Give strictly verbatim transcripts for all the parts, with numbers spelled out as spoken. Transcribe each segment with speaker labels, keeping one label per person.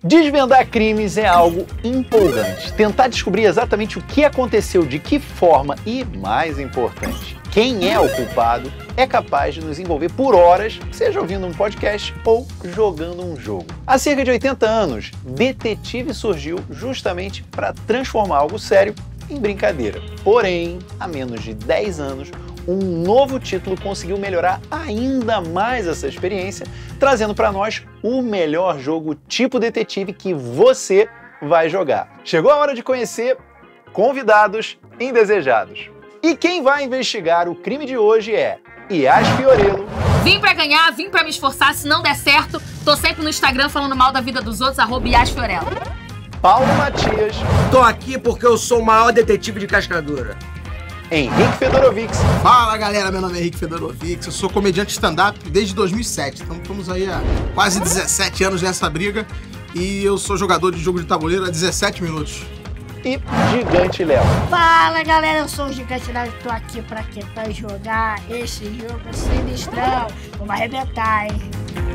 Speaker 1: Desvendar crimes é algo empolgante. Tentar descobrir exatamente o que aconteceu, de que forma e, mais importante, quem é o culpado, é capaz de nos envolver por horas, seja ouvindo um podcast ou jogando um jogo. Há cerca de oitenta anos, Detetive surgiu justamente para transformar algo sério em brincadeira. Porém, há menos de dez anos, um novo título conseguiu melhorar ainda mais essa experiência, trazendo para nós o melhor jogo tipo detetive que você vai jogar. Chegou a hora de conhecer Convidados Indesejados. E quem vai investigar o crime de hoje é Yas Fiorello.
Speaker 2: Vim pra ganhar, vim pra me esforçar, se não der certo, tô sempre no Instagram falando mal da vida dos outros, arroba Yas Fiorello.
Speaker 1: Paulo Matias.
Speaker 3: Tô aqui porque eu sou o maior detetive de Cascadura.
Speaker 1: Henrique Fedorovics.
Speaker 4: Fala galera, meu nome é Henrique Fedorovics, eu sou comediante stand-up desde dois mil e sete, então estamos aí há quase dezessete anos nessa briga e eu sou jogador de jogo de tabuleiro há dezessete minutos.
Speaker 1: E Gigante Léo.
Speaker 5: Fala galera, eu sou o Gigante Léo e tô aqui pra quê? Pra jogar esse jogo sinistrão. Vamos arrebentar, hein?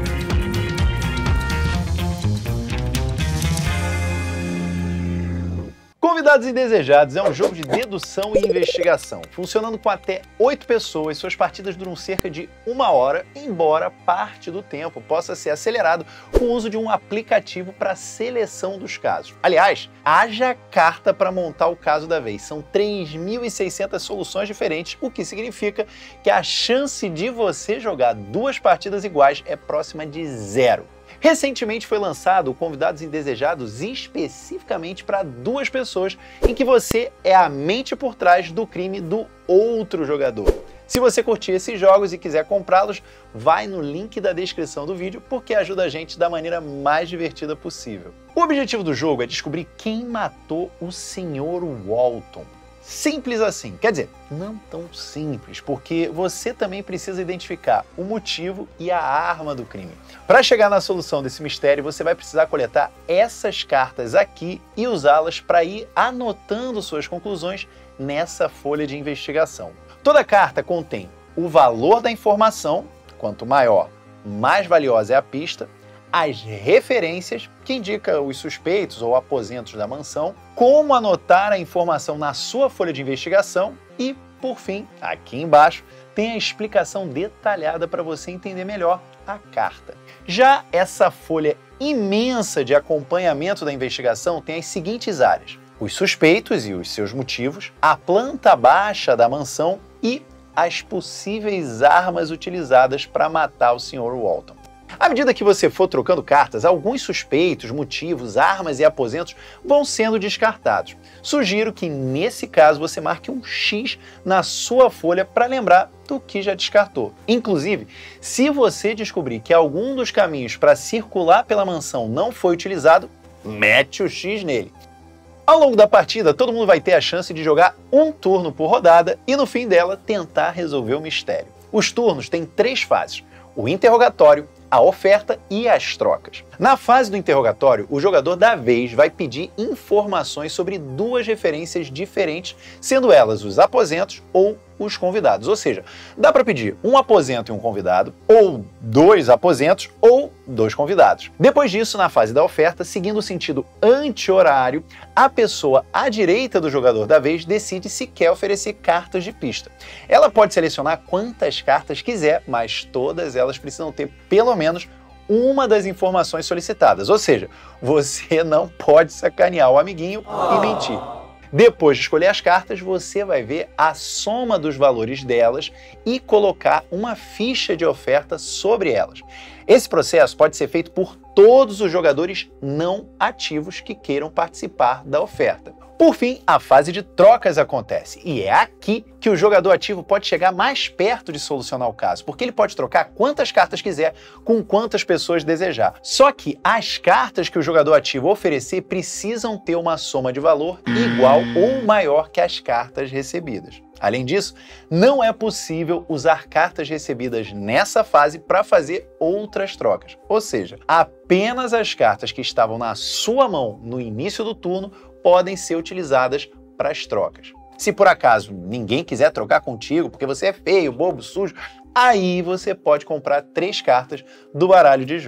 Speaker 1: Convidados Indesejados é um jogo de dedução e investigação, funcionando com até oito pessoas. Suas partidas duram cerca de uma hora, embora parte do tempo possa ser acelerado com o uso de um aplicativo para seleção dos casos. Aliás, haja carta para montar o caso da vez. São três mil e seiscentas soluções diferentes, o que significa que a chance de você jogar duas partidas iguais é próxima de zero. Recentemente foi lançado o Convidados Indesejados especificamente para duas pessoas, em que você é a mente por trás do crime do outro jogador. Se você curtir esses jogos e quiser comprá-los, vai no link da descrição do vídeo, porque ajuda a gente da maneira mais divertida possível. O objetivo do jogo é descobrir quem matou o senhor Walton. Simples assim. Quer dizer, não tão simples, porque você também precisa identificar o motivo e a arma do crime. Para chegar na solução desse mistério, você vai precisar coletar essas cartas aqui e usá-las para ir anotando suas conclusões nessa folha de investigação. Toda carta contém o valor da informação, quanto maior, mais valiosa é a pista, as referências, que indica os suspeitos ou aposentos da mansão, como anotar a informação na sua folha de investigação e, por fim, aqui embaixo, tem a explicação detalhada para você entender melhor a carta. Já essa folha imensa de acompanhamento da investigação tem as seguintes áreas: os suspeitos e os seus motivos, a planta baixa da mansão e as possíveis armas utilizadas para matar o senhor Walton. À medida que você for trocando cartas, alguns suspeitos, motivos, armas e aposentos vão sendo descartados. Sugiro que, nesse caso, você marque um X na sua folha para lembrar do que já descartou. Inclusive, se você descobrir que algum dos caminhos para circular pela mansão não foi utilizado, mete o X nele. Ao longo da partida, todo mundo vai ter a chance de jogar um turno por rodada e, no fim dela, tentar resolver o mistério. Os turnos têm três fases: o interrogatório, a oferta e as trocas. Na fase do interrogatório, o jogador da vez vai pedir informações sobre duas referências diferentes, sendo elas os aposentos ou os convidados. Ou seja, dá para pedir um aposento e um convidado, ou dois aposentos ou dois convidados. Depois disso, na fase da oferta, seguindo o sentido anti-horário, a pessoa à direita do jogador da vez decide se quer oferecer cartas de pista. Ela pode selecionar quantas cartas quiser, mas todas elas precisam ter pelo menos uma das informações solicitadas. Ou seja, você não pode sacanear o amiguinho e mentir. Depois de escolher as cartas, você vai ver a soma dos valores delas e colocar uma ficha de oferta sobre elas. Esse processo pode ser feito por todos os jogadores não ativos que queiram participar da oferta. Por fim, a fase de trocas acontece, e é aqui que o jogador ativo pode chegar mais perto de solucionar o caso, porque ele pode trocar quantas cartas quiser com quantas pessoas desejar. Só que as cartas que o jogador ativo oferecer precisam ter uma soma de valor igual ou maior que as cartas recebidas. Além disso, não é possível usar cartas recebidas nessa fase para fazer outras trocas. Ou seja, apenas as cartas que estavam na sua mão no início do turno podem ser utilizadas para as trocas. Se por acaso ninguém quiser trocar contigo porque você é feio, bobo, sujo, aí você pode comprar três cartas do baralho de jogo.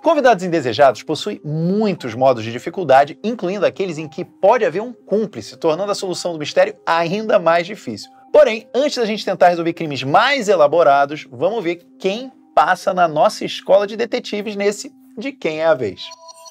Speaker 1: Convidados Indesejados possui muitos modos de dificuldade, incluindo aqueles em que pode haver um cúmplice, tornando a solução do mistério ainda mais difícil. Porém, antes da gente tentar resolver crimes mais elaborados, vamos ver quem passa na nossa escola de detetives nesse De Quem é a Vez.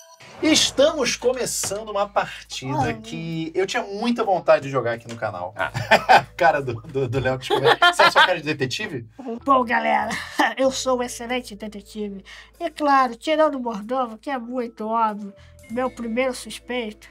Speaker 1: Estamos começando uma partida que eu tinha muita vontade de jogar aqui no canal. Ah. Cara do, do, do Léo que escreveu. Você é só cara de detetive?
Speaker 5: Bom, galera, eu sou um excelente detetive. E claro, tirando o Mordomo, que é muito óbvio, meu primeiro suspeito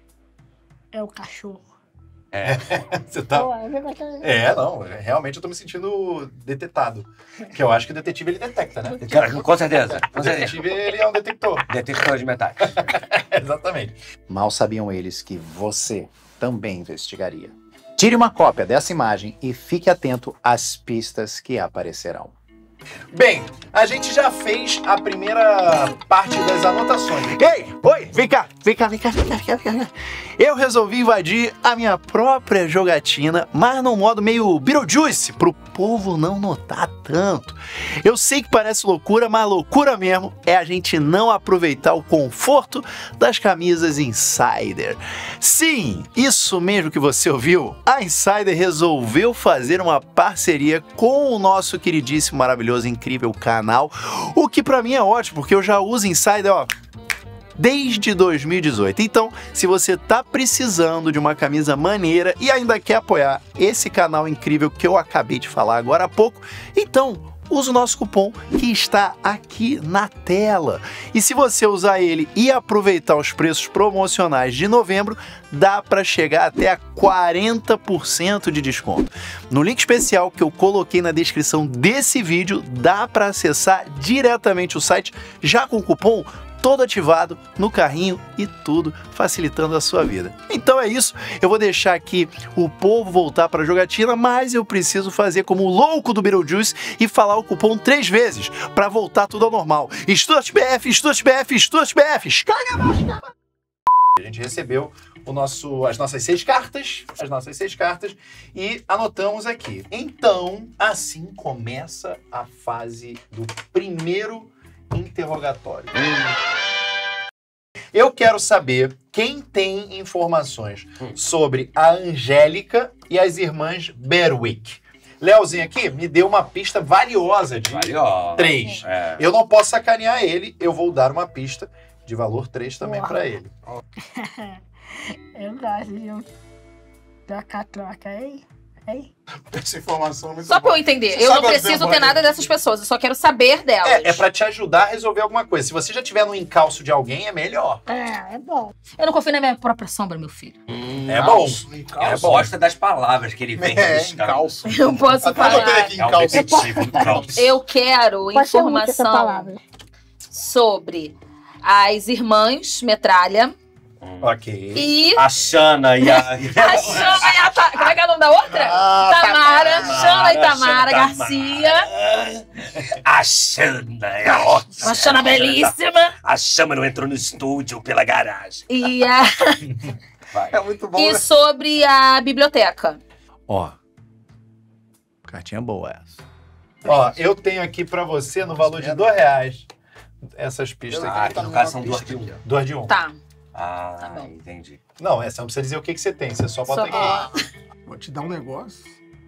Speaker 5: é o cachorro.
Speaker 1: É, você tá...
Speaker 5: Pô, eu vou-
Speaker 1: É, não, realmente eu tô me sentindo detetado. Que eu acho que o detetive ele detecta, né?
Speaker 3: Cara, com certeza. Com
Speaker 1: O
Speaker 3: certeza.
Speaker 1: detetive ele é um detector.
Speaker 3: Detector de metais.
Speaker 1: Exatamente. Mal sabiam eles que você também investigaria. Tire uma cópia dessa imagem e fique atento às pistas que aparecerão. Bem, a gente já fez a primeira parte das anotações. Ei, oi, vem cá, vem cá, vem cá, vem cá, vem cá, vem cá. Eu resolvi invadir a minha própria jogatina, mas num modo meio Beetlejuice, pro povo não notar tanto. Eu sei que parece loucura, mas loucura mesmo é a gente não aproveitar o conforto das camisas Insider. Sim, isso mesmo que você ouviu. A Insider resolveu fazer uma parceria com o nosso queridíssimo, maravilhoso, incrível canal, o que pra mim é ótimo, porque eu já uso Insider, ó, desde dois mil e dezoito. Então, se você tá precisando de uma camisa maneira e ainda quer apoiar esse canal incrível que eu acabei de falar agora há pouco, então usa o nosso cupom que está aqui na tela. E se você usar ele e aproveitar os preços promocionais de novembro, dá para chegar até a quarenta por cento de desconto. No link especial que eu coloquei na descrição desse vídeo, dá para acessar diretamente o site já com o cupom todo ativado no carrinho e tudo facilitando a sua vida. Então é isso, eu vou deixar aqui o povo voltar para a jogatina, mas eu preciso fazer como o louco do Beetlejuice e falar o cupom três vezes para voltar tudo ao normal. StuartBF, StuartBF, StuartBF. A gente recebeu o nosso, as nossas seis cartas, as nossas seis cartas e anotamos aqui. Então, assim começa a fase do primeiro interrogatório. Eu quero saber quem tem informações sobre a Angélica e as irmãs Berwick. Leozinho aqui me deu uma pista valiosa de
Speaker 3: Valiosa.
Speaker 1: três.
Speaker 3: É.
Speaker 1: Eu não posso sacanear ele, eu vou dar uma pista de valor três também
Speaker 5: Uau.
Speaker 1: pra ele.
Speaker 5: Eu gosto de um troca-troca, hein? Hein?
Speaker 4: Essa informação é muito
Speaker 2: Só pra eu
Speaker 4: boa.
Speaker 2: entender,
Speaker 4: Você
Speaker 2: eu
Speaker 4: sabe
Speaker 2: não
Speaker 4: as
Speaker 2: preciso ter
Speaker 4: memórias?
Speaker 2: nada dessas pessoas, eu só quero saber delas.
Speaker 1: É, é pra te ajudar a resolver alguma coisa. Se você já tiver no encalço de alguém, é melhor.
Speaker 5: É, é bom.
Speaker 2: Eu não confio na minha própria sombra, meu filho.
Speaker 1: É bom.
Speaker 3: É gosta das palavras que ele vem
Speaker 4: É,
Speaker 3: buscando.
Speaker 4: encalço.
Speaker 2: Eu posso
Speaker 4: Até botei
Speaker 2: falar.
Speaker 4: aqui
Speaker 3: É um
Speaker 4: encalço.
Speaker 3: detetive encalço.
Speaker 2: Eu quero
Speaker 5: Pode ser muito essa
Speaker 2: informação
Speaker 5: palavra.
Speaker 2: sobre as irmãs Metralha
Speaker 1: Ok.
Speaker 2: e
Speaker 3: A Xana e a...
Speaker 2: a Xana e a Ta... Como é que é o nome da outra?
Speaker 1: Ah,
Speaker 2: Tamara, Xana e Tamara
Speaker 3: Xana e
Speaker 2: Garcia.
Speaker 3: A Xana é ótima.
Speaker 2: Uma Xana belíssima.
Speaker 3: A Xana não entrou no estúdio pela garagem.
Speaker 2: E, a...
Speaker 3: Vai.
Speaker 4: É muito bom,
Speaker 2: e
Speaker 4: né?
Speaker 2: sobre a biblioteca.
Speaker 1: Ó, cartinha boa essa. Ó, eu tenho aqui pra você no valor de dois reais essas pistas
Speaker 3: Ah,
Speaker 1: aqui.
Speaker 3: que no caso são duas de um.
Speaker 1: Duas de um.
Speaker 2: Tá.
Speaker 3: Ah,
Speaker 2: Tá bom.
Speaker 3: entendi.
Speaker 1: Não, essa não precisa dizer o que, que você tem, você só bota
Speaker 2: Só-
Speaker 1: aqui.
Speaker 4: Vou te dar um negócio.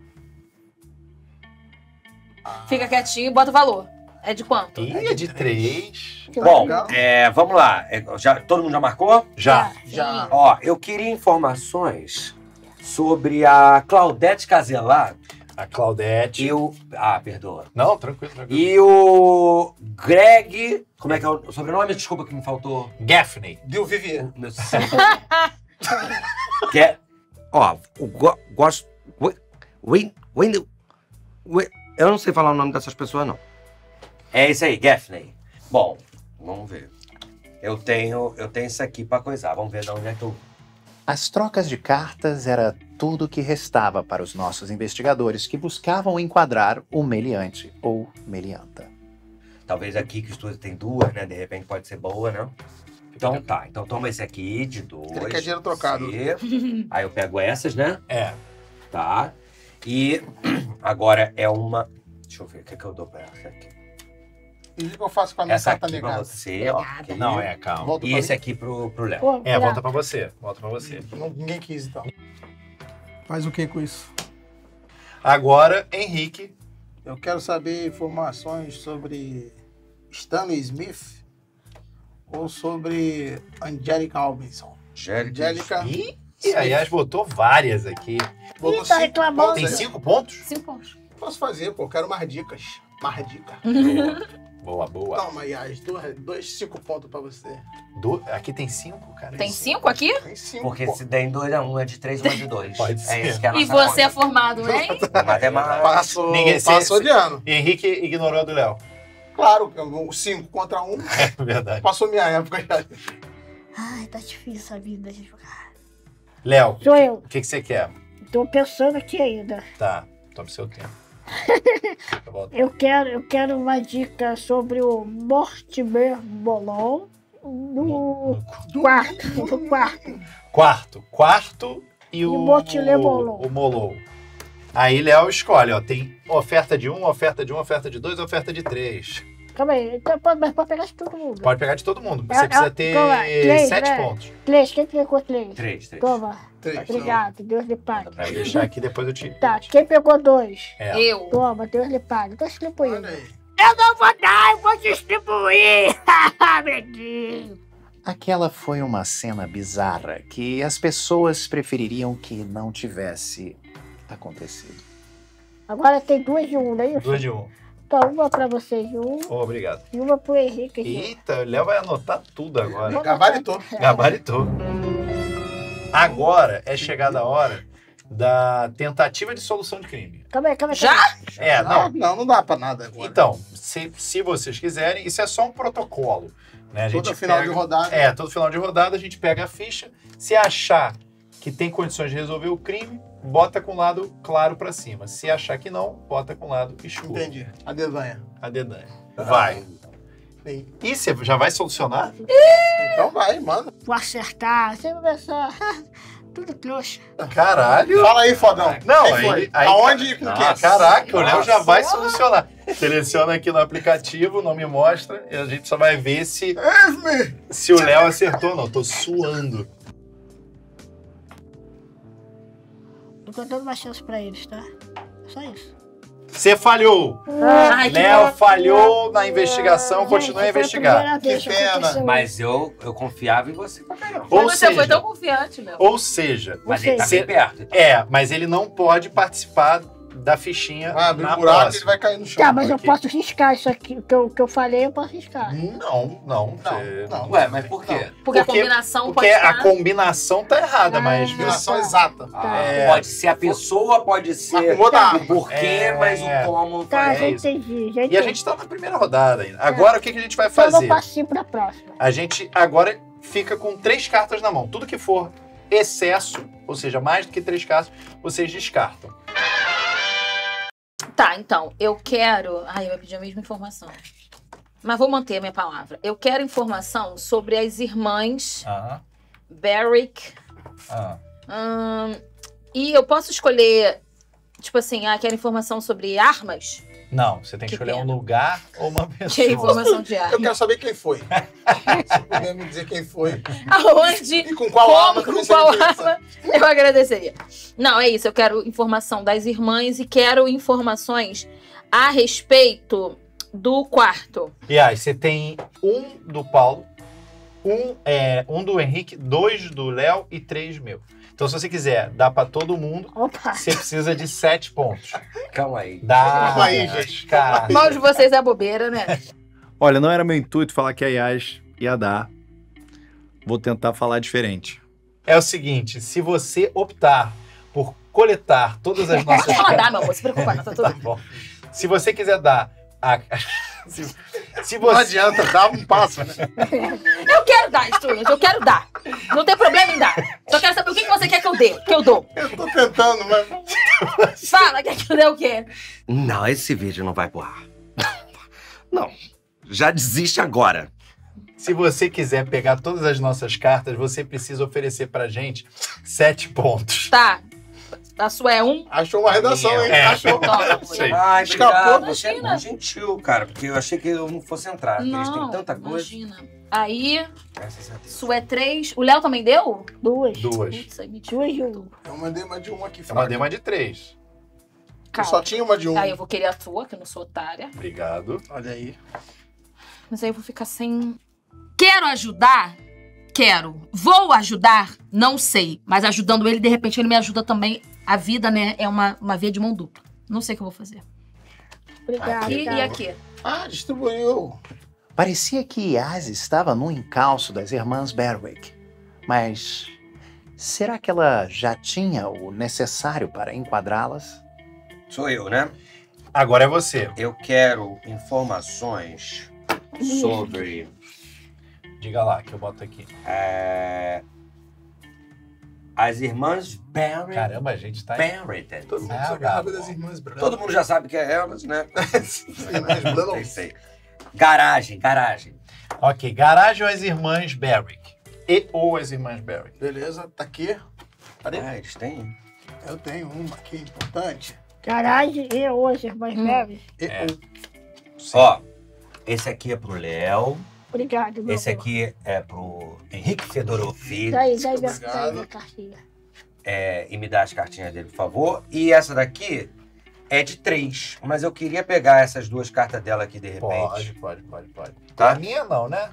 Speaker 2: Fica quietinho e bota o valor. É de quanto?
Speaker 1: Ih, é de três.
Speaker 3: Bom,
Speaker 4: legal.
Speaker 3: é, vamos lá. É, já, todo mundo já marcou?
Speaker 1: Já.
Speaker 4: Já.
Speaker 3: Ó, eu queria informações sobre a Claudete Caselar
Speaker 1: A Claudete.
Speaker 3: e o... Ah, perdoa.
Speaker 1: Não, tranquilo, tranquilo.
Speaker 3: E o Greg... Como é que é o sobrenome? Desculpa que me faltou.
Speaker 1: Gaffney.
Speaker 4: Deu Vivier.
Speaker 3: Meu que é... Ó, o go, gosto... Win, win, win, eu não sei falar o nome dessas pessoas, não. É isso aí, Gaffney. Bom, vamos ver. Eu tenho, eu tenho isso aqui pra coisar. Vamos ver de onde é que eu...
Speaker 1: As trocas de cartas era tudo que restava para os nossos investigadores que buscavam enquadrar o meliante ou melianta.
Speaker 3: Talvez aqui que o estúdio tem duas, né? De repente pode ser boa, né? Então tá, então toma esse aqui de dois.
Speaker 4: Ele quer dinheiro trocado.
Speaker 3: Você. Aí eu pego essas, né?
Speaker 1: É.
Speaker 3: Tá. E agora é uma... Deixa eu ver, o que, que eu dou pra essa aqui?
Speaker 4: E o que eu faço com a minha
Speaker 3: Essa
Speaker 4: carta
Speaker 3: aqui pra
Speaker 4: negada?
Speaker 3: você, ó.
Speaker 2: Negada.
Speaker 3: aqui.
Speaker 1: Não, é, calma.
Speaker 4: Volta
Speaker 3: E
Speaker 4: pra
Speaker 3: esse
Speaker 4: mim.
Speaker 3: aqui pro, pro Léo.
Speaker 5: Pô,
Speaker 1: É,
Speaker 5: virar.
Speaker 1: volta pra você. Volta pra você.
Speaker 4: Não, ninguém quis, então. Faz o que com isso?
Speaker 1: Agora, Henrique.
Speaker 4: Eu quero saber informações sobre Stanley Smith ou sobre Angélica Albinson.
Speaker 3: Angélica.
Speaker 4: Angélica
Speaker 1: Ih, e a Yas botou várias aqui.
Speaker 4: botou
Speaker 5: Ih, tá
Speaker 4: cinco
Speaker 5: reclamando.
Speaker 4: pontos
Speaker 1: Tem
Speaker 4: aí.
Speaker 1: cinco pontos?
Speaker 2: Cinco pontos.
Speaker 4: Posso fazer, pô. Quero mais dicas. Mais dicas.
Speaker 1: Boa, boa.
Speaker 4: Toma, Yas. Dois, dois cinco pontos pra você.
Speaker 1: Do- Aqui tem cinco, cara.
Speaker 2: Tem
Speaker 1: Isso.
Speaker 2: cinco aqui?
Speaker 4: Tem cinco,
Speaker 3: Porque
Speaker 4: pô.
Speaker 3: se der em dois a um, é de três, um é de dois.
Speaker 1: Pode
Speaker 3: É
Speaker 1: ser.
Speaker 3: isso que é a
Speaker 2: E
Speaker 3: nossa
Speaker 2: você é
Speaker 3: conta.
Speaker 2: formado em?
Speaker 3: Matemática.
Speaker 4: Passou,
Speaker 1: Ninguém- cê-
Speaker 4: passou
Speaker 1: cê-
Speaker 4: de ano.
Speaker 1: E Henrique ignorou a do Léo.
Speaker 4: Claro, o cinco contra um.
Speaker 1: É verdade.
Speaker 4: Passou minha época já.
Speaker 5: Ai, tá difícil a vida de jogar.
Speaker 1: Léo,
Speaker 5: Sou eu.
Speaker 1: o que, que você quer?
Speaker 5: Tô pensando aqui ainda.
Speaker 1: Tá, tome seu tempo. Tá bom.
Speaker 5: Eu quero, eu quero uma dica sobre o Mortimer Bolon no quarto. No quarto.
Speaker 1: Quarto. Quarto e o...
Speaker 5: E o Motilé Molon.
Speaker 1: O Molon. Aí Léo escolhe, ó. Tem oferta de um, oferta de um, oferta de dois, oferta de três.
Speaker 5: Calma aí, então, pode, mas pode pegar de todo mundo.
Speaker 1: Pode pegar de todo mundo.
Speaker 5: É,
Speaker 1: Você
Speaker 5: é,
Speaker 1: precisa ter
Speaker 5: calma, três,
Speaker 1: sete
Speaker 5: né?
Speaker 1: pontos.
Speaker 5: Três, quem pegou três?
Speaker 3: Três, três.
Speaker 5: Toma.
Speaker 4: Três.
Speaker 5: Obrigado, Deus lhe pague.
Speaker 1: Pra deixar aqui, depois eu te...
Speaker 5: Tá, quem pegou dois?
Speaker 1: É.
Speaker 2: Eu.
Speaker 5: Toma, Deus lhe pague. Tô distribuindo.
Speaker 4: Olha aí.
Speaker 5: Eu não vou dar, eu vou distribuir. Amiguinho.
Speaker 1: Aquela foi uma cena bizarra que as pessoas prefeririam que não tivesse acontecido.
Speaker 5: Agora tem duas de um, não é isso?
Speaker 1: Duas de um.
Speaker 5: Então, uma pra vocês de um
Speaker 1: Oh, obrigado.
Speaker 5: e uma pro Henrique. de um.
Speaker 1: Eita, o Léo vai anotar tudo agora.
Speaker 4: Gabaritou.
Speaker 1: Gabaritou. Agora é chegada a hora da tentativa de solução de crime.
Speaker 5: Calma aí, calma aí.
Speaker 2: Já?
Speaker 5: calma aí.
Speaker 1: É,
Speaker 4: Não,
Speaker 1: não.
Speaker 4: não, não dá pra nada agora.
Speaker 1: Então, se, se vocês quiserem, isso é só um protocolo. Né? A gente
Speaker 4: Todo final
Speaker 1: pega-
Speaker 4: de rodada.
Speaker 1: É, todo final de rodada a gente pega a ficha. Se achar que tem condições de resolver o crime, bota com o lado claro pra cima. Se achar que não, bota com o lado escuro.
Speaker 4: Entendi. A dedanha.
Speaker 1: A dedanha. Vai.
Speaker 4: Sim.
Speaker 1: E você já vai solucionar?
Speaker 4: Então vai, manda.
Speaker 5: Vou acertar, você vai pensar. Tudo trouxa.
Speaker 1: Caralho!
Speaker 4: Fala aí, fodão.
Speaker 1: Não,
Speaker 4: Quem
Speaker 1: aí,
Speaker 4: foi?
Speaker 1: aí-
Speaker 4: Aonde e com
Speaker 1: Ah,
Speaker 4: quem?
Speaker 1: caraca, o Léo já
Speaker 3: Nossa.
Speaker 1: vai solucionar. Seleciona aqui no aplicativo, não me mostra, e a gente só vai ver se, se o Léo acertou ou não. Tô suando.
Speaker 5: Tô dando uma chance pra eles, tá? Só isso.
Speaker 1: Você falhou!
Speaker 2: Ai, que
Speaker 1: Léo
Speaker 2: bom.
Speaker 1: falhou na investigação,
Speaker 5: Gente,
Speaker 1: continua a
Speaker 5: foi
Speaker 1: investigar.
Speaker 5: primeira vez
Speaker 4: Que
Speaker 5: que
Speaker 4: pena.
Speaker 5: aconteceu
Speaker 3: Mas eu, eu confiava em você pra caramba.
Speaker 1: Ou
Speaker 2: Mas você foi
Speaker 1: seja,
Speaker 2: tão confiante, meu.
Speaker 1: ou seja,
Speaker 3: Mas ele tá
Speaker 1: Você-
Speaker 3: bem perto.
Speaker 1: é, mas ele não pode participar da fichinha
Speaker 4: Vai abrir
Speaker 1: na
Speaker 4: um buraco e ele
Speaker 1: próxima.
Speaker 4: vai cair no chão.
Speaker 5: Tá, mas eu
Speaker 1: Ok.
Speaker 5: posso riscar isso aqui. O que eu, que eu falei, eu posso riscar.
Speaker 1: Não, não.
Speaker 4: Não,
Speaker 1: você-
Speaker 4: não.
Speaker 3: Ué, mas por quê?
Speaker 2: Porque a
Speaker 1: porque-
Speaker 2: combinação
Speaker 1: Porque
Speaker 2: pode
Speaker 1: a
Speaker 2: estar...
Speaker 1: combinação tá errada, mas...
Speaker 4: Combinação exata.
Speaker 3: Ah,
Speaker 1: É.
Speaker 3: Pode ser a pessoa, pode ser
Speaker 4: Mas com outra
Speaker 3: o
Speaker 4: arma.
Speaker 3: porquê,
Speaker 1: É.
Speaker 3: mas o como
Speaker 5: Tá,
Speaker 3: faz.
Speaker 5: já
Speaker 1: é isso.
Speaker 5: entendi, já
Speaker 1: E
Speaker 5: entendi.
Speaker 1: a gente tá na primeira rodada ainda. Agora, o que, que a gente vai
Speaker 5: Então eu vou
Speaker 1: fazer?
Speaker 5: passar pra próxima.
Speaker 1: A gente agora fica com três cartas na mão. Tudo que for excesso, ou seja, mais do que três cartas, vocês descartam.
Speaker 2: Tá, então, eu quero... Ai, eu ia pedir a mesma informação. Mas vou manter a minha palavra. Eu quero informação sobre as irmãs
Speaker 1: Ah,
Speaker 2: Barrick.
Speaker 1: ah.
Speaker 2: Hum, e eu posso escolher, tipo assim, ah, quero informação sobre armas?
Speaker 1: Não, você tem que
Speaker 2: Que
Speaker 1: escolher um
Speaker 2: pena.
Speaker 1: lugar ou uma
Speaker 2: Que
Speaker 1: pessoa.
Speaker 2: informação de
Speaker 4: Eu
Speaker 2: armas?
Speaker 4: quero saber quem foi. Se puder me dizer quem foi.
Speaker 2: Aonde?
Speaker 4: E com qual arma
Speaker 2: Como,
Speaker 4: também
Speaker 2: com qual
Speaker 4: seria interessante.
Speaker 2: arma? Eu agradeceria. Não, é isso. Eu quero informação das irmãs e quero informações a respeito do quarto.
Speaker 1: E aí, você tem um do Paulo, um, é, um do Henrique, dois do Léo e três meu. Então, se você quiser dar pra todo mundo,
Speaker 5: Opa.
Speaker 1: você precisa de sete pontos.
Speaker 3: Calma aí.
Speaker 1: Dá,
Speaker 4: Calma aí, gente.
Speaker 1: cara.
Speaker 2: Mal de vocês é bobeira, né?
Speaker 1: Olha, não era meu intuito falar que a Yas ia dar. Vou tentar falar diferente. É o seguinte, se você optar por coletar todas as nossas...
Speaker 2: Pode falar, dá, meu amor. Se preocupa, não, tá tudo
Speaker 1: Tá
Speaker 2: bem.
Speaker 1: bom. Se você quiser dar... A... se, se
Speaker 4: Não
Speaker 1: você...
Speaker 4: adianta, dá um passo, né?
Speaker 2: Eu quero dar, instruídos. Eu quero dar. Não tem problema em dar. Só quero saber o que que você quer que eu dê. Que eu dou.
Speaker 4: Eu tô tentando, mas...
Speaker 2: Fala, quer que eu dê o quê?
Speaker 3: Não, esse vídeo não vai pro ar. Não. Já desiste agora.
Speaker 1: Se você quiser pegar todas as nossas cartas, você precisa oferecer pra gente sete pontos.
Speaker 2: Tá. A sua é um?
Speaker 4: Achou uma redação, hein?
Speaker 1: É.
Speaker 4: Achou.
Speaker 2: Toma,
Speaker 1: Sei.
Speaker 3: Ai,
Speaker 4: Escapou.
Speaker 3: obrigado. Você é
Speaker 2: Imagina.
Speaker 3: muito gentil, cara. Porque eu achei que eu não fosse entrar. Eles têm
Speaker 2: Não,
Speaker 3: tanta coisa.
Speaker 2: imagina. Aí,
Speaker 3: Graças a Deus.
Speaker 2: sua é três. O Léo também deu?
Speaker 5: Duas.
Speaker 1: Duas.
Speaker 2: Putz, aí me
Speaker 5: Duas de um.
Speaker 4: Eu mandei uma de uma aqui,
Speaker 1: Eu
Speaker 4: fraca.
Speaker 1: mandei uma de três.
Speaker 4: Eu
Speaker 2: Calma.
Speaker 4: só tinha uma de um.
Speaker 2: Aí eu vou querer a tua, que eu não sou otária.
Speaker 1: Obrigado.
Speaker 4: Olha aí.
Speaker 2: Mas aí eu vou ficar sem... Quero ajudar? Quero. Vou ajudar? Não sei. Mas ajudando ele, de repente, ele me ajuda também. A vida, né, é uma, uma via de mão dupla. Não sei o que eu vou fazer.
Speaker 5: Obrigada.
Speaker 2: Aqui e aqui.
Speaker 4: Ah, distribuiu.
Speaker 1: Parecia que Yas estava no encalço das irmãs Berwick. Mas será que ela já tinha o necessário para enquadrá-las?
Speaker 3: Sou eu, né?
Speaker 1: Agora é você.
Speaker 3: Eu quero informações sobre
Speaker 1: Diga lá, que eu boto aqui.
Speaker 3: é, as irmãs Barrett.
Speaker 1: Caramba, a gente tá...
Speaker 3: Barrett.
Speaker 4: Todo mundo
Speaker 1: Ah,
Speaker 4: sabe
Speaker 1: brabo.
Speaker 4: das irmãs Brown.
Speaker 3: Todo mundo já sabe que é elas, né?
Speaker 4: Irmãs Brown.
Speaker 3: Sei, sei. Garagem, garagem.
Speaker 1: Ok, garagem ou as irmãs Berwick? E ou as irmãs Berwick?
Speaker 4: Beleza, tá aqui. Cadê?
Speaker 3: Ah, eles têm?
Speaker 4: Eu tenho uma aqui, importante.
Speaker 5: Garagem e hoje, irmãs Neves.
Speaker 4: E
Speaker 1: É.
Speaker 4: um.
Speaker 3: Ó, esse aqui é pro Léo.
Speaker 5: Obrigado, meu
Speaker 3: Esse
Speaker 5: amor.
Speaker 3: aqui é pro Henrique Fedorovic.
Speaker 5: Daí, daí, daí,
Speaker 4: Obrigado.
Speaker 5: daí, minha cartinha.
Speaker 3: É, e me dá as cartinhas dele, por favor. E essa daqui é de três. Mas eu queria pegar essas duas cartas dela aqui de repente.
Speaker 1: Pode, pode, pode, pode.
Speaker 3: Tá?
Speaker 1: A minha não, né?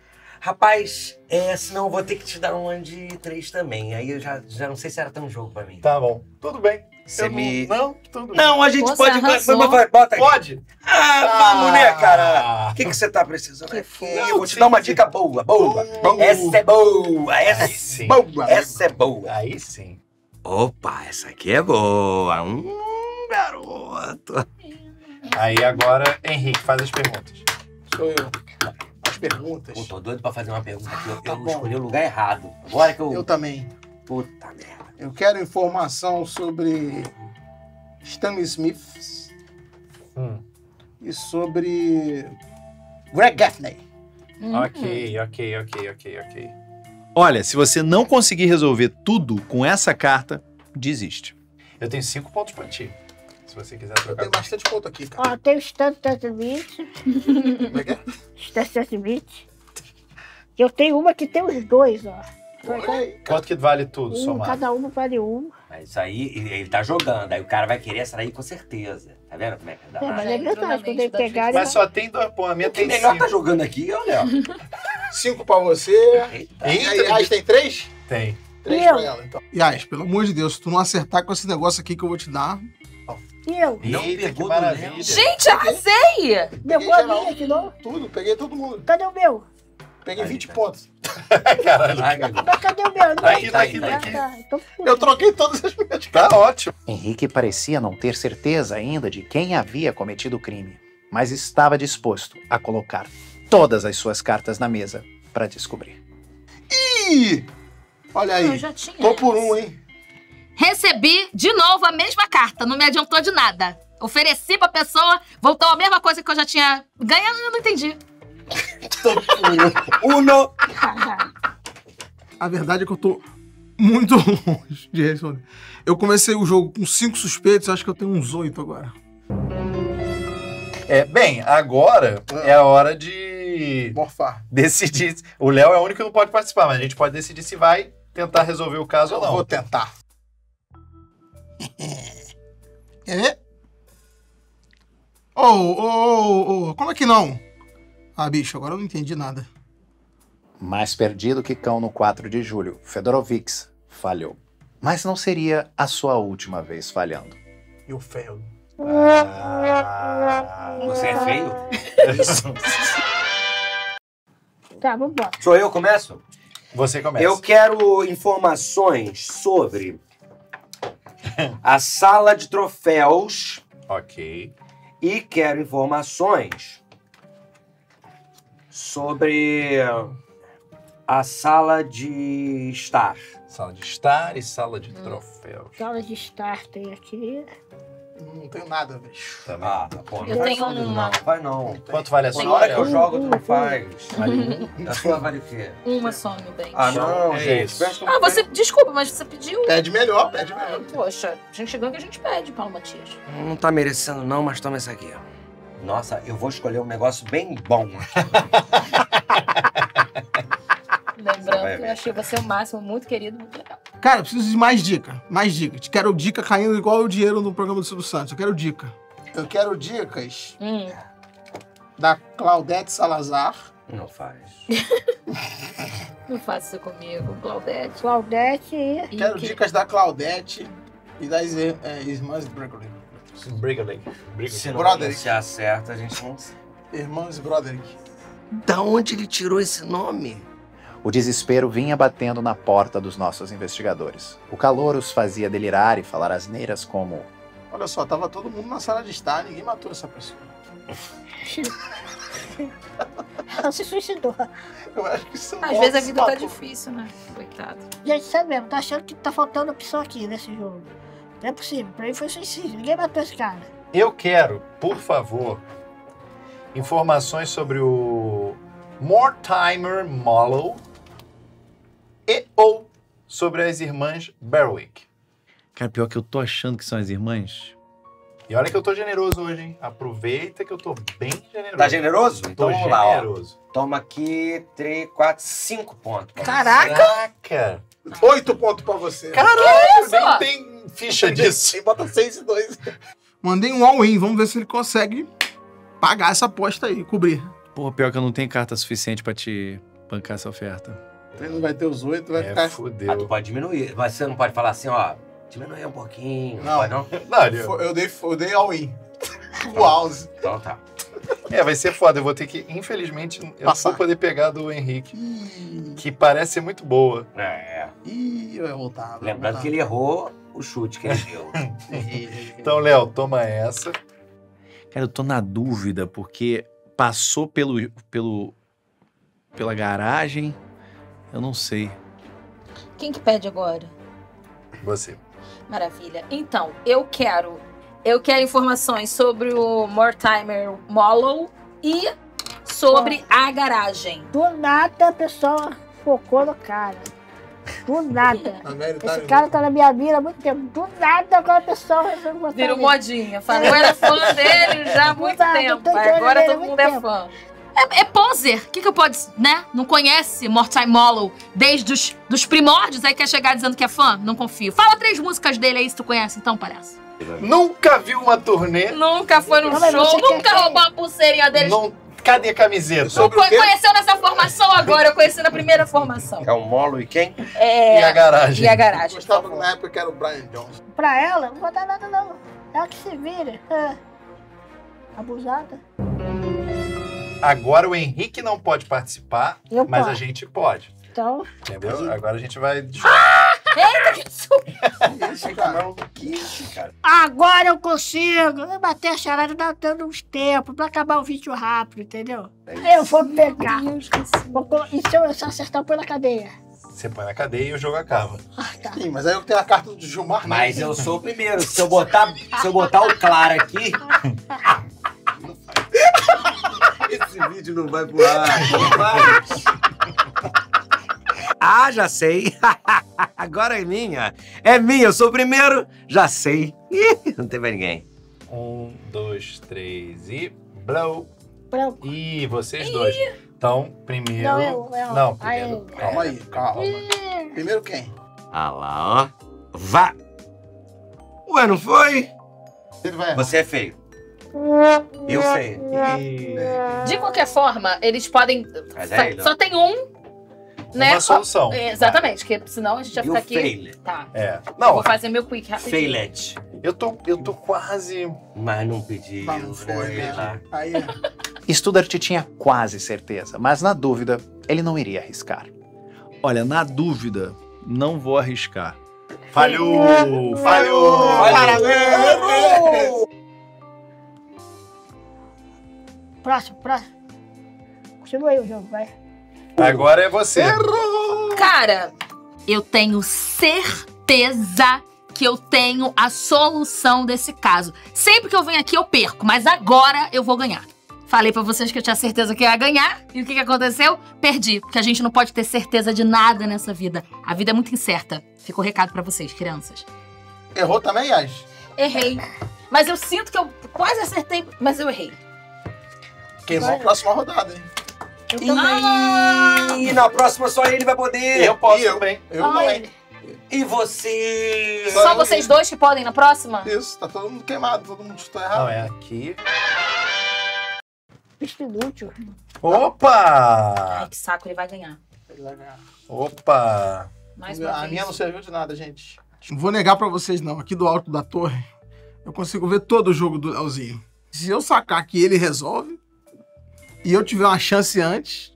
Speaker 3: Rapaz, é, senão eu vou ter que te dar uma de três também. Aí eu já, já não sei se era tão jogo pra mim.
Speaker 1: Tá bom. Tudo bem.
Speaker 3: Você
Speaker 1: Eu
Speaker 3: me...
Speaker 1: Não, não, tudo bem.
Speaker 3: Não, a gente
Speaker 2: Você
Speaker 3: pode...
Speaker 2: arrasou.
Speaker 3: Bota aqui.
Speaker 1: Pode?
Speaker 3: Ah, vamos, né, cara?
Speaker 1: Ah.
Speaker 3: O que, que você tá precisando
Speaker 5: Que
Speaker 3: aqui?
Speaker 5: foi?
Speaker 3: Eu vou te
Speaker 1: Sim,
Speaker 3: dar uma
Speaker 1: sim.
Speaker 3: dica boa, boa.
Speaker 4: Boa.
Speaker 3: Essa é boa,
Speaker 1: Aí
Speaker 3: essa,
Speaker 1: sim.
Speaker 4: Boa.
Speaker 3: essa é boa.
Speaker 1: Aí sim.
Speaker 3: Opa, essa aqui é boa. Hum, garoto.
Speaker 1: Aí agora, Henrique, faz as perguntas.
Speaker 4: Sou eu. As perguntas.
Speaker 3: Pô, tô doido pra fazer uma pergunta aqui. Eu,
Speaker 4: Tá
Speaker 3: eu
Speaker 4: bom.
Speaker 3: escolhi o lugar errado. Agora que eu...
Speaker 4: Eu também.
Speaker 3: Puta merda.
Speaker 4: Eu quero informação sobre Stanley Smith
Speaker 1: Hum.
Speaker 4: e sobre Greg Gaffney.
Speaker 1: Ok, ok, ok, ok, ok. Olha, se você não conseguir resolver tudo com essa carta, desiste. Eu tenho cinco pontos pra ti. Se você quiser
Speaker 4: Eu
Speaker 1: trocar.
Speaker 4: tenho bastante ponto aqui, cara.
Speaker 5: Ó, tem o Stan Smith.
Speaker 4: Como é que é?
Speaker 5: Stan Smith. Eu tenho uma que tem os dois, ó.
Speaker 4: Olha aí.
Speaker 1: Quanto que vale tudo,
Speaker 5: Um,
Speaker 1: somado?
Speaker 5: cada uma vale um.
Speaker 3: Mas isso aí, ele ele tá jogando. Aí o cara vai querer essa daí com certeza. Tá vendo como é que dá?
Speaker 5: É, mas
Speaker 2: já
Speaker 5: é
Speaker 2: entrou na
Speaker 5: verdade, quando
Speaker 2: mente
Speaker 5: ele
Speaker 2: da
Speaker 5: pegar,
Speaker 2: gente.
Speaker 5: ele
Speaker 1: Mas só tem dois. Pô, a minha
Speaker 3: O que
Speaker 1: tem
Speaker 3: melhor
Speaker 1: cinco.
Speaker 3: tá jogando aqui, olha.
Speaker 4: Cinco pra você.
Speaker 3: Eita.
Speaker 4: E aí, Yas tem três?
Speaker 1: Tem.
Speaker 4: Três
Speaker 5: Eu.
Speaker 4: pra ela, então. Yas, pelo amor de Deus, se tu não acertar com esse negócio aqui que eu vou te dar...
Speaker 5: E eu?
Speaker 3: Não
Speaker 1: Eita,
Speaker 3: pegou
Speaker 1: que
Speaker 3: do
Speaker 1: maravilha.
Speaker 3: Léo.
Speaker 2: Gente, arrasei!
Speaker 5: Pegou a
Speaker 4: geral.
Speaker 5: minha de novo?
Speaker 4: Tudo, peguei todo mundo.
Speaker 5: Cadê o meu?
Speaker 4: Peguei
Speaker 3: Aí,
Speaker 4: vinte
Speaker 3: tá.
Speaker 4: pontos.
Speaker 1: Caralho.
Speaker 3: Ai, meu Deus.
Speaker 5: Mas cadê o meu? Não
Speaker 1: Tá aqui, tá aqui,
Speaker 5: Ah,
Speaker 1: tá aqui.
Speaker 5: tá. Então,
Speaker 4: Eu troquei todas as minhas
Speaker 1: Tá ótimo.
Speaker 6: Henrique parecia não ter certeza ainda de quem havia cometido o crime, mas estava disposto a colocar todas as suas cartas na mesa para descobrir.
Speaker 4: Ih! Olha
Speaker 2: Eu
Speaker 4: aí.
Speaker 2: já tinha.
Speaker 4: Tô por um, hein?
Speaker 2: Recebi de novo a mesma carta, não me adiantou de nada. Ofereci pra pessoa, voltou a mesma coisa que eu já tinha ganhado, eu não entendi.
Speaker 3: Uno.
Speaker 4: A verdade é que eu tô muito longe de responder. Eu comecei o jogo com cinco suspeitos, acho que eu tenho uns oito agora.
Speaker 1: É, bem, agora é a hora de
Speaker 4: Morfar.
Speaker 1: decidir. O Léo é o único que não pode participar, mas a gente pode decidir se vai tentar resolver o caso
Speaker 4: Eu
Speaker 1: ou não.
Speaker 4: vou tentar. Quer ver? Ô, ô, ô, ô, como é que não? Ah, bicho, agora eu não entendi nada.
Speaker 6: Mais perdido que cão no quatro de julho, Fedorovics falhou. Mas não seria a sua última vez falhando.
Speaker 4: E o ferro.
Speaker 1: Ah,
Speaker 3: Você é feio?
Speaker 5: Tá, vambora.
Speaker 3: Sou eu, começo?
Speaker 1: Você começa.
Speaker 3: Eu quero informações sobre a sala de troféus
Speaker 1: Ok.
Speaker 3: e quero informações sobre a sala de estar.
Speaker 1: Sala de estar e sala de troféus.
Speaker 5: Sala de estar tem aqui.
Speaker 4: Não tenho nada, velho.
Speaker 3: Ah, pô, não
Speaker 2: Eu
Speaker 3: vai
Speaker 2: tenho
Speaker 3: fazer,
Speaker 2: uma.
Speaker 3: Não, vai não.
Speaker 1: Quanto vale a
Speaker 3: Pô,
Speaker 1: sua?
Speaker 3: na hora que eu
Speaker 2: um.
Speaker 3: jogo, tu não faz.
Speaker 1: Vale um.
Speaker 3: A sua vale o quê?
Speaker 2: Uma só, meu bem.
Speaker 3: Ah, não,
Speaker 1: É
Speaker 3: gente.
Speaker 1: isso.
Speaker 3: Pensa que eu
Speaker 2: Ah,
Speaker 3: não
Speaker 2: você. Desculpa, mas você pediu.
Speaker 4: Pede melhor, pede melhor.
Speaker 2: Poxa, a gente chegando que a gente pede, Paulo Matias.
Speaker 3: tenho. Não tá merecendo não, mas toma esse aqui. Nossa, eu vou escolher um negócio bem bom.
Speaker 2: Lembrando
Speaker 3: vai
Speaker 2: que
Speaker 3: ver.
Speaker 2: eu achei você o máximo, muito querido, muito legal.
Speaker 4: Cara, eu preciso de mais dica. Mais dicas. Quero dica caindo igual o dinheiro no programa do Silvio Santos. Eu quero dica. Eu quero dicas
Speaker 2: Hum.
Speaker 4: da Claudete Salazar.
Speaker 3: Não faz.
Speaker 2: Não faça isso comigo, Claudete.
Speaker 5: Claudete e...
Speaker 2: E
Speaker 4: Quero
Speaker 2: que-
Speaker 4: dicas da Claudete e das é, irmãs Broderick.
Speaker 1: Brigadei.
Speaker 3: Se não
Speaker 4: Broderick.
Speaker 3: pronunciar certo, a gente não sabe.
Speaker 4: Irmãs Broderick.
Speaker 3: Da onde ele tirou esse nome?
Speaker 6: O desespero vinha batendo na porta dos nossos investigadores. O calor os fazia delirar e falar asneiras como:
Speaker 4: Olha só, tava todo mundo na sala de estar, ninguém matou essa pessoa.
Speaker 5: Ela se suicidou.
Speaker 4: Eu acho que isso
Speaker 2: Às vezes a vida tá difícil, né? Coitado.
Speaker 5: Gente, sério mesmo, tá achando que tá faltando opção aqui nesse jogo. Não é possível, pra mim foi suicídio, ninguém matou esse cara.
Speaker 1: Eu quero, por favor, informações sobre o Mortimer Mallow e ou sobre as irmãs Berwick.
Speaker 7: Cara, pior que eu tô achando que são as irmãs.
Speaker 1: E olha que eu tô generoso hoje, hein? Aproveita que eu tô bem generoso.
Speaker 3: Tá generoso?
Speaker 1: Tô
Speaker 3: Então vamos lá, ó.
Speaker 1: generoso.
Speaker 3: Toma aqui três, quatro, cinco pontos.
Speaker 2: Caraca!
Speaker 1: Caraca!
Speaker 4: Oito pontos pra você.
Speaker 1: Caralho,
Speaker 2: isso?
Speaker 1: nem tem ficha disso.
Speaker 4: Você bota seis e dois. Mandei um all-in, vamos ver se ele consegue pagar essa aposta aí, cobrir.
Speaker 7: Porra, pior que eu não tenho carta suficiente pra te bancar essa oferta.
Speaker 4: Ele não vai ter os oito, vai
Speaker 1: É,
Speaker 4: ficar...
Speaker 3: Ah, tu
Speaker 1: fudeu.
Speaker 3: pode diminuir. Mas você não pode falar assim, ó. Diminuir um pouquinho. Não,
Speaker 4: Não.
Speaker 3: pode não?
Speaker 1: Não, ele-
Speaker 4: Eu dei, eu dei all-in. O house.
Speaker 3: Então tá.
Speaker 1: É, vai ser foda. Eu vou ter que, infelizmente, eu não
Speaker 4: Passar.
Speaker 1: vou poder pegar do Henrique,
Speaker 4: Ih,
Speaker 1: que parece ser muito boa.
Speaker 3: É.
Speaker 4: ih, vai voltar. vai
Speaker 3: Lembrando
Speaker 4: voltar.
Speaker 3: que ele errou o chute que ele deu.
Speaker 1: Então, Léo, toma essa.
Speaker 7: Cara, eu tô na dúvida, porque passou pelo, pelo, pela garagem, eu não sei.
Speaker 2: Quem que pede agora?
Speaker 1: Você.
Speaker 2: Maravilha. Então, eu quero. Eu quero informações sobre o Mortimer Mallow e sobre a garagem.
Speaker 5: Do nada a pessoa focou no cara. Do nada.
Speaker 4: A Mary tá
Speaker 5: Esse
Speaker 4: ali.
Speaker 5: cara tá na minha mira há muito tempo. Do nada agora a pessoa resolve botar
Speaker 2: Virou
Speaker 5: nele.
Speaker 2: modinha. Falou, eu era fã dele já há muito
Speaker 5: Verdade, eu
Speaker 2: tempo.
Speaker 5: tô de olho
Speaker 2: Agora
Speaker 5: nele há
Speaker 2: todo
Speaker 5: muito
Speaker 2: mundo é
Speaker 5: tempo.
Speaker 2: fã. É, é poser. O que, que eu posso, né? Não conhece Mortimer Mallow desde os dos primórdios, aí quer chegar dizendo que é fã? Não confio. Fala três músicas dele aí se tu conhece, então, parece.
Speaker 1: Nunca viu uma turnê?
Speaker 2: Nunca foi no
Speaker 5: Não, mas
Speaker 2: show,
Speaker 5: você quer
Speaker 2: nunca
Speaker 5: quem?
Speaker 2: roubou a pulseirinha dele.
Speaker 1: Não... Cadê a camiseta?
Speaker 4: Sobre o
Speaker 2: Foi-
Speaker 4: quê?
Speaker 2: Conheceu nessa formação agora, eu conheci na primeira formação.
Speaker 3: É o Molo e quem?
Speaker 2: É,
Speaker 1: E a garagem?
Speaker 2: e a
Speaker 4: Eu
Speaker 2: garagem.
Speaker 4: gostava
Speaker 2: por favor.
Speaker 4: na época que era o Brian Johnson.
Speaker 5: Pra ela, não vou dar nada não. Ela que se vira. É. Abusada.
Speaker 1: Agora o Henrique não pode participar,
Speaker 5: Eu
Speaker 1: mas
Speaker 5: posso.
Speaker 1: a gente pode.
Speaker 5: Então,
Speaker 1: Entendeu? Agora a gente vai...
Speaker 2: Eita, que susto!
Speaker 4: Isso, cara.
Speaker 3: Que isso, cara?
Speaker 5: agora eu consigo. Eu bater a charada dá dando uns tempos pra acabar o vídeo rápido, entendeu? Eu vou pegar. Vou co- E se eu acertar, eu põe na cadeia.
Speaker 1: Você põe na cadeia e o jogo acaba.
Speaker 5: Ah, tá.
Speaker 4: Sim, mas aí eu tenho a carta do Gilmar.
Speaker 3: Mas eu sou o primeiro. Se eu botar, se eu botar o claro aqui. Esse vídeo não vai pro ar. Não vai. Ah, já sei. Agora é minha. É minha, eu sou o primeiro. Já sei. Ih, não tem mais ninguém.
Speaker 1: Um, dois, três e... Blow.
Speaker 5: Branco.
Speaker 1: E vocês dois. Então, primeiro...
Speaker 5: Não, eu, eu.
Speaker 1: Não,
Speaker 5: Aí,
Speaker 1: primeiro...
Speaker 4: Calma aí, calma. Primeiro quem?
Speaker 3: Ah lá, ó. Vá. Ué, não foi?
Speaker 4: Ele vai errar.
Speaker 3: Você é feio. Eu feio.
Speaker 2: De qualquer forma, eles podem.
Speaker 3: Mas
Speaker 2: fa-
Speaker 3: é ele, ó.
Speaker 2: Só tem um, né?
Speaker 1: Uma solução.
Speaker 2: É, exatamente, porque senão a gente vai
Speaker 3: E
Speaker 2: ficar
Speaker 3: o
Speaker 2: aqui.
Speaker 3: fail?
Speaker 2: Tá.
Speaker 1: É.
Speaker 2: Eu
Speaker 1: Não,
Speaker 2: vou fazer meu quick rapidinho.
Speaker 3: Feilet.
Speaker 1: eu tô, eu tô quase...
Speaker 3: Mas não pediu.
Speaker 4: Tá, não foi,
Speaker 3: sei lá.
Speaker 4: né? Aí,
Speaker 6: Studart tinha quase certeza, mas na dúvida, ele não iria arriscar.
Speaker 7: Olha, na dúvida, não vou arriscar.
Speaker 1: Falhou! Falhou!
Speaker 4: parabéns!
Speaker 5: Próximo, próximo. Continua aí o jogo, vai.
Speaker 1: Agora é você.
Speaker 2: Cara, eu tenho certeza que eu tenho a solução desse caso. Sempre que eu venho aqui, eu perco, mas agora eu vou ganhar. Falei pra vocês que eu tinha certeza que eu ia ganhar, e o que, que aconteceu? Perdi, porque a gente não pode ter certeza de nada nessa vida. A vida é muito incerta. Fica o recado pra vocês, crianças.
Speaker 4: Errou também, Yas?
Speaker 2: Errei. Mas eu sinto que eu quase acertei, mas eu errei.
Speaker 4: Queimou a próxima rodada, hein?
Speaker 5: Eu também.
Speaker 3: E na próxima só ele vai poder.
Speaker 1: Eu posso
Speaker 4: E eu?
Speaker 1: também.
Speaker 4: Eu
Speaker 5: Só
Speaker 4: também.
Speaker 5: ele.
Speaker 3: E você?
Speaker 2: Só vocês dois que podem na próxima?
Speaker 4: Isso, tá todo mundo queimado, todo mundo chutou errado.
Speaker 1: Não, é aqui.
Speaker 5: Bicho inútil.
Speaker 1: Opa!
Speaker 2: Ai, que saco, ele vai ganhar.
Speaker 4: Ele vai ganhar.
Speaker 1: Opa!
Speaker 2: Mais uma
Speaker 4: A
Speaker 2: vez.
Speaker 4: minha não serviu de nada, gente. Não vou negar pra vocês, não. Aqui do alto da torre, eu consigo ver todo o jogo do Leozinho. Se eu sacar que ele resolve, e eu tiver uma chance antes,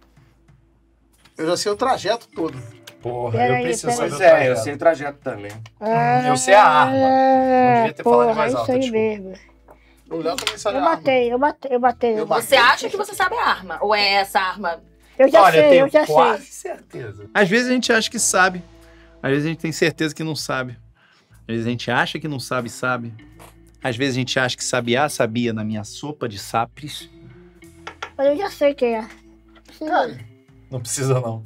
Speaker 4: eu já sei o trajeto todo.
Speaker 1: Porra,
Speaker 5: Pera
Speaker 1: eu
Speaker 5: aí,
Speaker 1: preciso
Speaker 5: pera
Speaker 1: saber
Speaker 3: Pois
Speaker 1: o
Speaker 3: é, eu
Speaker 1: trajeto.
Speaker 3: sei o trajeto também.
Speaker 1: Eu sei a arma. Não devia ter falado
Speaker 5: porra,
Speaker 1: mais
Speaker 5: isso
Speaker 1: alto,
Speaker 5: aí
Speaker 1: desculpa.
Speaker 5: mesmo.
Speaker 4: O Léo também sabe
Speaker 5: Eu
Speaker 4: a arma.
Speaker 5: matei, eu matei, eu matei.
Speaker 4: Eu matei.
Speaker 2: Você acha que você sabe a arma? Ou é essa arma?
Speaker 5: Eu já
Speaker 1: Olha, eu
Speaker 5: sei,
Speaker 1: tenho
Speaker 5: eu já
Speaker 1: quase
Speaker 5: sei.
Speaker 1: certeza.
Speaker 7: Às vezes a gente acha que sabe. Às vezes a gente tem certeza que não sabe. Às vezes a gente acha que não sabe, sabe. Às vezes a gente acha que sabia, sabia na minha sopa de sapres.
Speaker 5: Mas eu já sei quem é.
Speaker 4: Cara,
Speaker 1: Não precisa, não.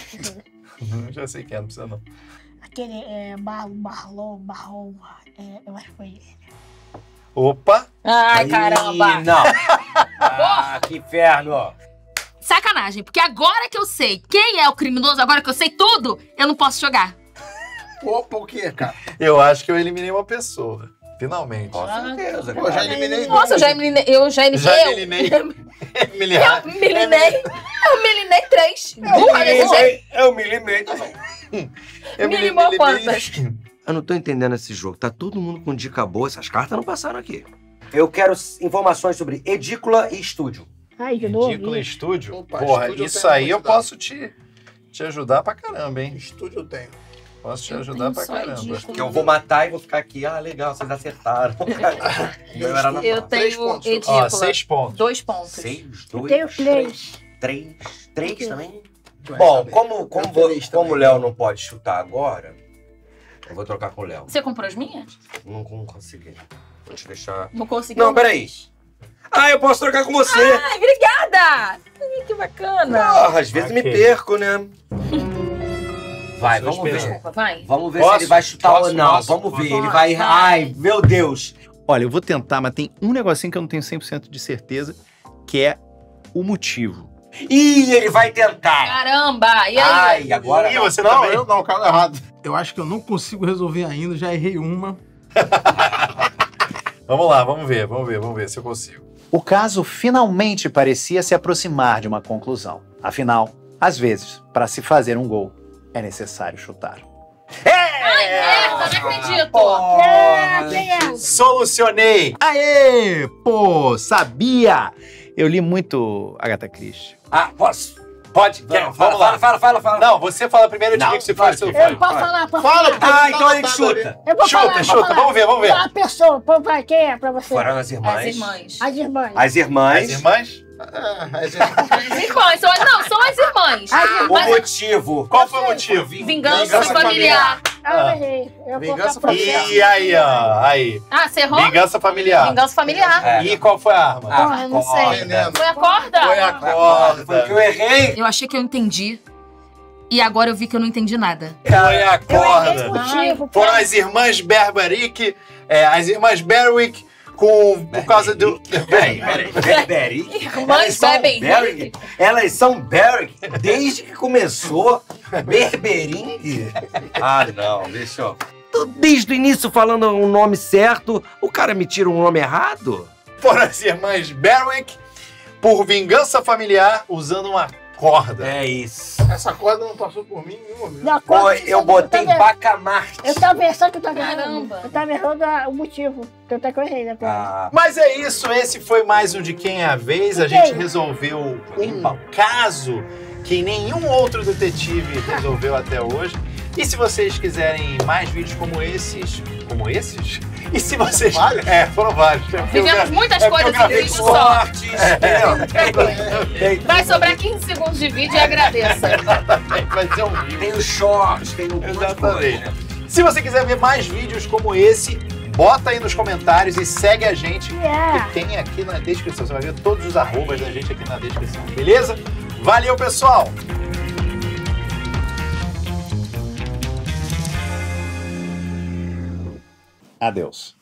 Speaker 1: Eu já sei quem é, não precisa, não.
Speaker 5: Aquele é, Mar, Marlon, Marlon, é, eu acho que foi ele.
Speaker 1: Opa!
Speaker 2: Ai,
Speaker 3: Ih,
Speaker 2: caramba.
Speaker 3: Não. Ah, que inferno.
Speaker 2: Sacanagem, porque agora que eu sei quem é o criminoso, agora que eu sei tudo, eu não posso jogar.
Speaker 4: opa, o quê, cara?
Speaker 1: Eu acho que eu eliminei uma pessoa. Finalmente.
Speaker 3: Com certeza,
Speaker 4: Pô, já
Speaker 3: cara.
Speaker 4: eliminei
Speaker 2: Nossa, eu já eliminei. Eu já eliminei.
Speaker 1: Já
Speaker 2: eu-
Speaker 1: eliminei. Eliminei.
Speaker 2: Eu me eliminei. Eu me eliminei três. Burra desse jeito.
Speaker 3: Eu me limei também.
Speaker 1: Eu
Speaker 2: Me
Speaker 1: me
Speaker 2: limou
Speaker 1: eliminei.
Speaker 2: quantas?
Speaker 3: Eu não tô entendendo esse jogo. Tá todo mundo com dica boa. Essas cartas não passaram aqui. Eu quero s- informações sobre edícula e estúdio.
Speaker 5: Ai, de novo.
Speaker 1: Ridículo
Speaker 5: ih.
Speaker 1: estúdio.
Speaker 4: Opa,
Speaker 1: Porra,
Speaker 4: estúdio eu
Speaker 1: isso
Speaker 4: tenho
Speaker 1: aí eu
Speaker 4: quantidade.
Speaker 1: posso te, te ajudar pra caramba, hein?
Speaker 4: Estúdio eu tenho.
Speaker 1: Posso te
Speaker 2: Eu
Speaker 1: ajudar
Speaker 2: tenho
Speaker 1: pra
Speaker 2: só
Speaker 1: caramba.
Speaker 2: edícula.
Speaker 3: Que eu vou matar e vou ficar aqui. Ah, legal, vocês acertaram. Eu era na
Speaker 2: Eu
Speaker 4: Três
Speaker 2: tenho
Speaker 4: pontos.
Speaker 2: edícula.
Speaker 1: Ó, seis pontos.
Speaker 2: Dois pontos.
Speaker 3: Seis,
Speaker 5: Eu
Speaker 3: dois,
Speaker 5: tenho três.
Speaker 3: três. Três também?
Speaker 4: Vai
Speaker 3: Bom,
Speaker 4: saber.
Speaker 3: como, como,
Speaker 4: Eu tenho três
Speaker 3: como o
Speaker 4: também.
Speaker 3: Léo não pode chutar agora, eu vou trocar com o Léo.
Speaker 2: Você comprou as minhas?
Speaker 3: Não, não consegui. Vou te deixar.
Speaker 2: Não consegui.
Speaker 3: Não, peraí. Ah, eu posso trocar com você.
Speaker 2: Ai, obrigada! Ai, que bacana.
Speaker 3: Ah, às vezes
Speaker 1: Ok.
Speaker 3: me perco, né? Vai,
Speaker 1: Sou
Speaker 3: vamos ver.
Speaker 1: esperança.
Speaker 2: Desculpa, vai.
Speaker 3: Vamos ver
Speaker 1: Posso?
Speaker 3: se ele vai chutar
Speaker 1: Posso?
Speaker 3: ou não.
Speaker 1: Posso?
Speaker 3: Vamos
Speaker 1: Posso?
Speaker 3: ver. Ele vai.
Speaker 2: Vai.
Speaker 3: Ai, meu Deus.
Speaker 7: Olha, eu vou tentar, mas tem um negocinho que eu não tenho cem por cento de certeza, que é o motivo.
Speaker 3: Ih, ele vai tentar.
Speaker 2: Caramba! E aí?
Speaker 3: Ai, agora.
Speaker 1: Ih, você
Speaker 4: Não,
Speaker 1: também?
Speaker 4: eu não, cara, errado. Eu acho que eu não consigo resolver ainda, já errei uma.
Speaker 1: Vamos lá, vamos ver, vamos ver, vamos ver se eu consigo.
Speaker 6: O caso finalmente parecia se aproximar de uma conclusão. Afinal, às vezes, para se fazer um gol, é necessário chutar.
Speaker 2: Ai, merda, não acredito!
Speaker 5: É, quem é?
Speaker 1: Solucionei!
Speaker 7: Aê! Pô, sabia! Eu li muito Agatha Christie.
Speaker 3: Ah, posso? Pode?
Speaker 1: Não,
Speaker 3: Quer?
Speaker 1: vamos
Speaker 3: Fala,
Speaker 1: lá.
Speaker 3: fala, fala, fala, fala.
Speaker 1: Não, você fala primeiro, eu te
Speaker 3: Não,
Speaker 1: digo se
Speaker 3: vai,
Speaker 1: foi ou se não
Speaker 3: vai.
Speaker 1: foi.
Speaker 5: Eu posso falar, posso
Speaker 4: Fala,
Speaker 5: falar.
Speaker 4: pô.
Speaker 3: Ah, então
Speaker 4: Tá
Speaker 3: ele
Speaker 4: anotado ali.
Speaker 3: chuta.
Speaker 5: Eu vou
Speaker 1: Chuta,
Speaker 5: falar, vou
Speaker 1: chuta,
Speaker 5: falar.
Speaker 1: vamos ver, vamos ver.
Speaker 5: A pessoa, pô, vai, quem é pra você?
Speaker 3: Foram as irmãs.
Speaker 2: As irmãs.
Speaker 5: As irmãs.
Speaker 3: As irmãs.
Speaker 1: As irmãs?
Speaker 4: Ah, a gente-
Speaker 2: As irmãs. São, não, são as irmãs.
Speaker 5: As
Speaker 3: O
Speaker 5: irmãs.
Speaker 2: Mas-
Speaker 3: motivo.
Speaker 1: Qual foi o motivo?
Speaker 2: Vingança,
Speaker 1: Vingança
Speaker 2: familiar.
Speaker 5: Ah, eu errei. Eu vou
Speaker 4: Vingança
Speaker 5: colocar pra
Speaker 4: familiar.
Speaker 5: você.
Speaker 1: E aí, ó, aí.
Speaker 2: Ah, você errou?
Speaker 1: Vingança familiar.
Speaker 2: Vingança familiar.
Speaker 3: É.
Speaker 1: E qual foi a arma?
Speaker 3: Ah,
Speaker 2: Porra, eu não
Speaker 3: corda.
Speaker 2: sei.
Speaker 4: Veneno.
Speaker 2: Foi a corda?
Speaker 1: Foi a
Speaker 3: Foi o que
Speaker 1: corda.
Speaker 3: eu errei.
Speaker 2: Eu achei que eu entendi. E agora eu vi que eu não entendi nada.
Speaker 1: Foi a
Speaker 5: Eu errei
Speaker 1: corda.
Speaker 5: o motivo.
Speaker 1: Foram
Speaker 5: pô.
Speaker 1: as irmãs Berberic, é, as irmãs Berwick, com, por causa do...
Speaker 3: Peraí, peraí. Beric?
Speaker 2: Irmãs
Speaker 3: Elas são
Speaker 2: bebem
Speaker 3: Beric? Elas são Beric desde que começou Berberingue? Ah, não, deixa eu... Tô desde o início falando o nome certo, o cara me tira um nome errado?
Speaker 1: Foram as irmãs Berwick, por vingança familiar, usando uma corda.
Speaker 3: É isso.
Speaker 4: Essa corda não passou por mim nenhuma vez.
Speaker 5: Não,
Speaker 3: Pô,
Speaker 5: corta,
Speaker 3: eu botei
Speaker 5: tava-
Speaker 3: Bacamarte.
Speaker 5: Eu tava pensando que eu tava
Speaker 2: Caramba.
Speaker 5: errando. Eu tava errando a- o motivo. Tanto é que eu errei, né? cara?
Speaker 3: Ah,
Speaker 1: Mas é isso, esse foi mais um De Quem é a Vez. A
Speaker 5: Ok.
Speaker 1: gente resolveu um caso que nenhum outro detetive resolveu até hoje. E se vocês quiserem mais vídeos como esses... Como esses? E se vocês...
Speaker 4: Vários?
Speaker 1: É, foram vários. É porque eu
Speaker 2: Fizemos
Speaker 1: gra-
Speaker 2: muitas
Speaker 1: é porque
Speaker 2: coisas
Speaker 1: eu gravei
Speaker 2: em vídeo
Speaker 1: com
Speaker 2: só.
Speaker 3: Cortes, tem,
Speaker 2: Vai sobrar quinze segundos de vídeo e agradeça.
Speaker 1: Vai ser um vídeo.
Speaker 3: tem o short, tem o
Speaker 1: Exatamente. Se você quiser ver mais vídeos como esse, bota aí nos comentários e segue a gente,
Speaker 5: Yeah.
Speaker 1: que tem aqui na descrição. Você vai ver todos os arrobas da gente aqui na descrição, beleza? Valeu, pessoal! Adeus.